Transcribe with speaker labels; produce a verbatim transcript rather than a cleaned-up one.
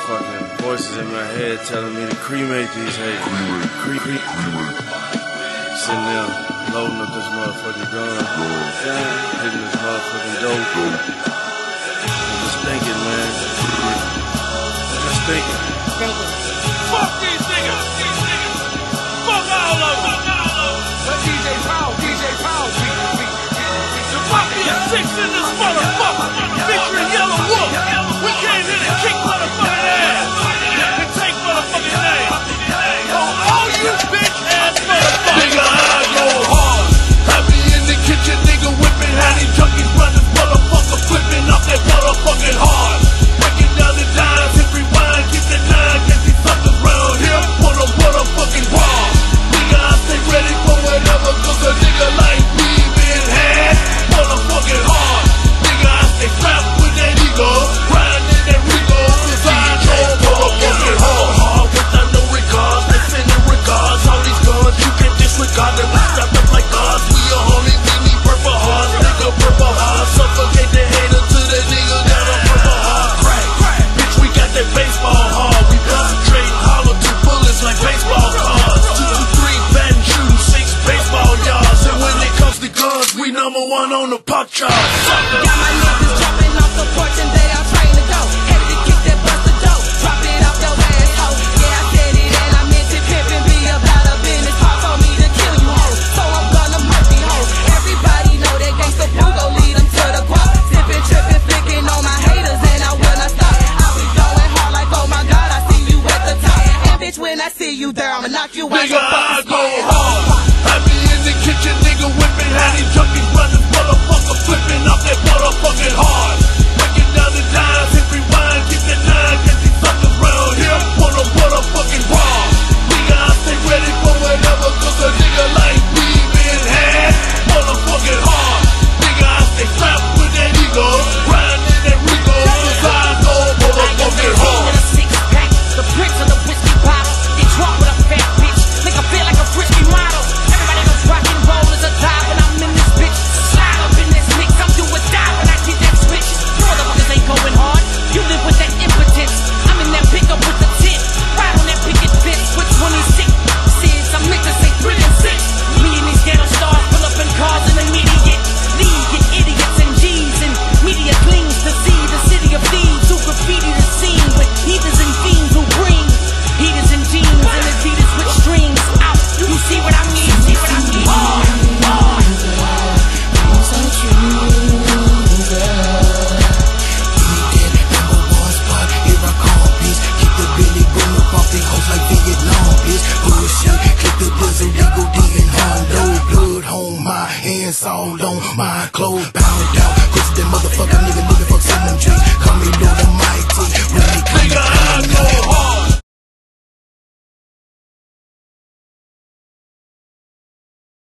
Speaker 1: motherfucking voices in my head telling me to cremate these haters. Cremate, cremate, cremate. Sitting there, loading up this motherfucking gun, hitting this motherfucking dope. I'm just thinking, man. I'm just thinking.
Speaker 2: Fuck these niggas! These niggas! Fuck all of them! Let D J Powell, D J Powell beat the beat. The Mafia Six in this motherfucker, featuring Yellow Wolf. We came here to kick motherfucking ass and take motherfucking names. On all you bitch ass motherfuckers. Nigga, I go hard. I be in the kitchen, nigga whipping, had these junkies running, motherfucker flipping off that motherfucking hard. Breaking down the dimes, hit rewind, keep the nine, get these suckers round here, put a motherfucking raw. Nigga, I stay ready for whatever, cause a nigga like me been had motherfucking hard. Nigga, I stay strapped with that ego, grinding that Rico, cause I go motherfucking hard. Hard without no regards, they sending regards. All these guns, you can disregard them, we strapped up like gods. We a homie, we need purple hearts, nigga purple hearts. Suffocate the hater to the nigga got a purple heart. Crack, crack, bitch, we got that baseball hard. We concentrate, hollow two bullets like baseball cards. Two, two, three, batting, shooting, six baseball yards. And when it comes to guns, we number one on the pop chart.
Speaker 3: Got my niggas jumping off the porch and they all train to go. Headed to kick that bust the dope, drop it off your asshole. Yeah, I said it and I meant it. Pimpin' be about a business. Pop told me to kill you hoes, so I'm gonna murk these hoes. Everybody know that gangsta fool gon' lead them to the guap. Sippin', trippin', flicking on my haters and I will not stop. I be going hard like, oh my God, I see you at the top. And bitch, when I see you there, I'ma knock you out
Speaker 2: Nigga,
Speaker 3: your
Speaker 2: I
Speaker 3: fucking
Speaker 2: go
Speaker 3: spot.
Speaker 2: hard. I be in the kitchen, nigga whipping, had these junkies running, motherfucker flipping off that motherfucking hard. Breaking down the dimes, hit rewind, keep the nine, get these suckers round here, put a motherfucking raw. Nigga, I stay ready for whatever, cause a nigga like me been had motherfucking hard. Nigga, I stay strapped with that ego, grinding that Rico, cause I go motherfucking hard.
Speaker 3: The bricks of the whiskey bottle, they drop with a fat bitch. Nigga feel like a frisky model. Everybody knows rock and roll is a dive when I'm in this bitch. Slide up in this mix, I'm do or die when I get that switch. You motherfuckers ain't going hard, you live with that impotence. I'm in that pickup with the tit, ride on that picket fence with twenty-six. Sis, I'm niggas say three and six. Me and these ghetto stars pull up in cars in immediate. League and idiots and G's and media clings to see the city of thieves who graffiti the scene with heathens and fiends who bring heaters and jeans and Adidas with strings out. You see what I mean? See what I mean? Oh, oh.
Speaker 4: I'm so true, girl. Give me that number one spot, here I come, bitch. Keep the Billy boom up off the hoes like Vietnam, bitch. Bullshit, click the blizzard, legal D and Hondo. Blood on my hands, all on my clothes. Pound down, push that motherfucker nigga, nigga, fuck some them drinks. Call me Lord Almighty, really clean.
Speaker 2: Nigga, I go hard.